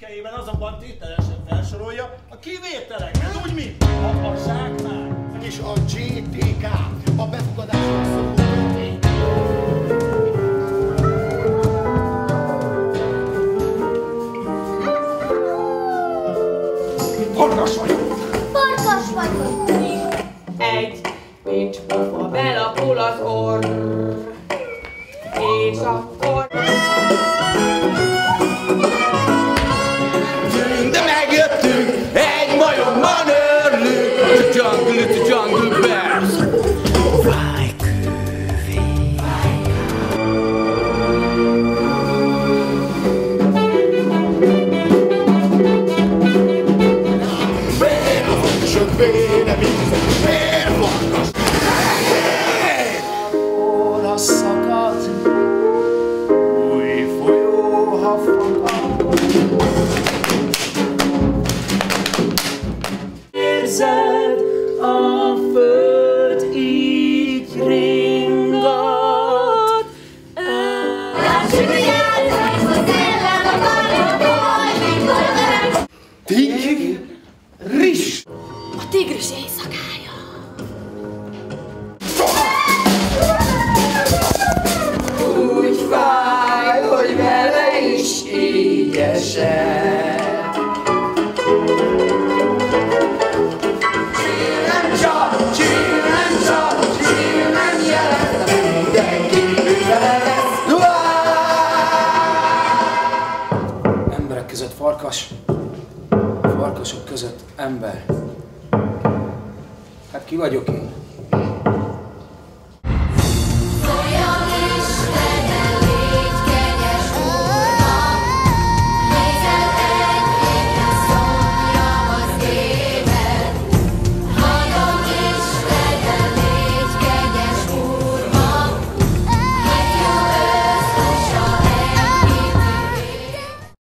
cikkeiben azonban tételesen felsorolja a kivételeket, úgy, mint a zsákmány és a GTK, a befogadásra szóló törvény. Farkas vagyok! Farkas vagyok! Egy pincspofa belapul az orr, és akkor... De megjöttünk, egy majomban örlünk. It's a jungle bears. Sok véleményzek, miért farkas? Óra szakad, új folyó, ha fakad. Érzed, a föld így ringat. Lássuk, hogy jársz, a szellem a karjokból, mikor velem. Tigris! A tigris éjszakája. Úgy fáj, hogy vele is így esett. Nem csak, nem jelent, mindenki vele lesz. Emberek között farkas, farkasok között ember. Hát ki vagyok én?